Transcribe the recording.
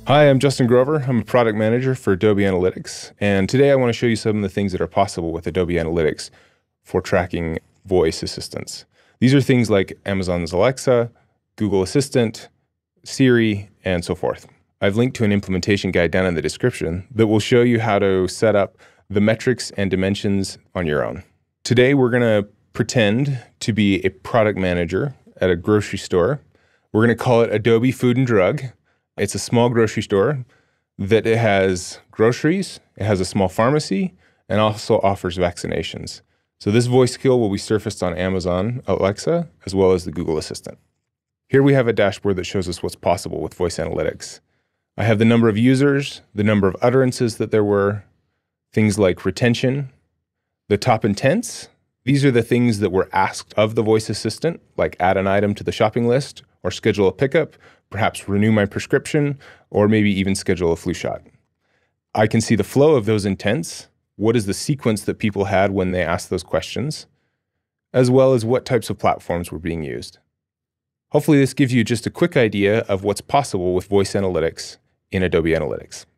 Hi, I'm Justin Grover. I'm a product manager for Adobe Analytics. And today I want to show you some of the things that are possible with Adobe Analytics for tracking voice assistants. These are things like Amazon's Alexa, Google Assistant, Siri, and so forth. I've linked to an implementation guide down in the description that will show you how to set up the metrics and dimensions on your own. Today, we're going to pretend to be a product manager at a grocery store. We're going to call it Adobe Food and Drug. It's a small grocery store that it has groceries, it has a small pharmacy, and also offers vaccinations. So this voice skill will be surfaced on Amazon Alexa, as well as the Google Assistant. Here we have a dashboard that shows us what's possible with voice analytics. I have the number of users, the number of utterances that there were, things like retention, the top intents. These are the things that were asked of the voice assistant, like add an item to the shopping list, or schedule a pickup, perhaps renew my prescription, or maybe even schedule a flu shot. I can see the flow of those intents. What is the sequence that people had when they asked those questions, as well as what types of platforms were being used. Hopefully this gives you just a quick idea of what's possible with voice analytics in Adobe Analytics.